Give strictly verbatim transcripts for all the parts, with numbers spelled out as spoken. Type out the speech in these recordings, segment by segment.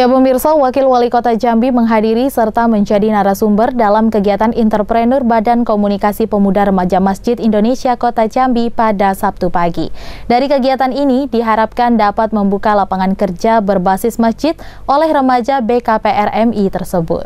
Ya pemirsa, Wakil Wali Kota Jambi menghadiri serta menjadi narasumber dalam kegiatan Entrepreneur Badan Komunikasi Pemuda Remaja Masjid Indonesia Kota Jambi pada Sabtu pagi. Dari kegiatan ini diharapkan dapat membuka lapangan kerja berbasis masjid oleh remaja B K P R M I tersebut.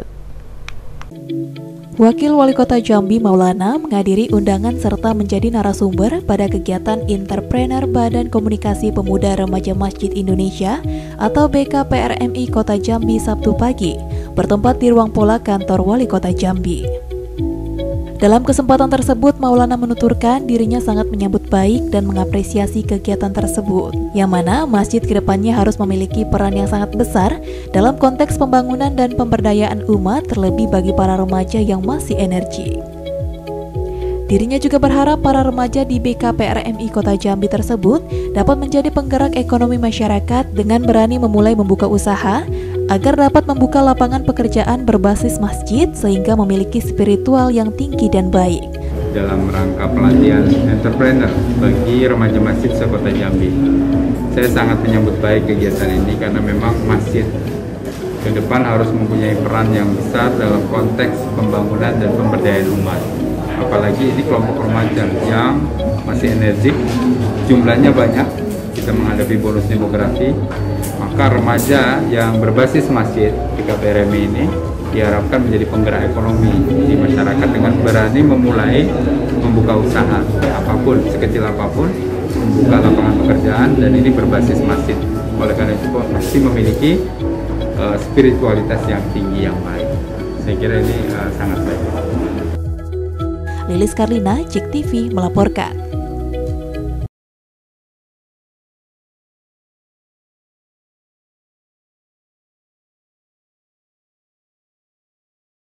Wakil Wali Kota Jambi Maulana menghadiri undangan serta menjadi narasumber pada kegiatan Entrepreneur Badan Komunikasi Pemuda Remaja Masjid Indonesia atau B K P R M I Kota Jambi Sabtu pagi, bertempat di ruang pola kantor Wali Kota Jambi. Dalam kesempatan tersebut, Maulana menuturkan dirinya sangat menyambut baik dan mengapresiasi kegiatan tersebut, yang mana masjid kedepannya harus memiliki peran yang sangat besar dalam konteks pembangunan dan pemberdayaan umat, terlebih bagi para remaja yang masih energi. Dirinya juga berharap para remaja di B K P R M I Kota Jambi tersebut dapat menjadi penggerak ekonomi masyarakat dengan berani memulai membuka usaha agar dapat membuka lapangan pekerjaan berbasis masjid sehingga memiliki spiritual yang tinggi dan baik. Dalam rangka pelatihan entrepreneur bagi remaja masjid se-Kota Jambi, saya sangat menyambut baik kegiatan ini karena memang masjid ke depan harus mempunyai peran yang besar dalam konteks pembangunan dan pemberdayaan umat. Apalagi ini kelompok remaja yang masih energik, jumlahnya banyak, kita menghadapi bonus demografi, maka remaja yang berbasis masjid B K P R M I ini diharapkan menjadi penggerak ekonomi di masyarakat dengan berani memulai membuka usaha, apapun, sekecil apapun, membuka lapangan pekerjaan, dan ini berbasis masjid. Oleh karena itu pasti memiliki uh, spiritualitas yang tinggi yang baik. Saya kira ini uh, sangat baik. Lilis Karlina, Cik T V melaporkan.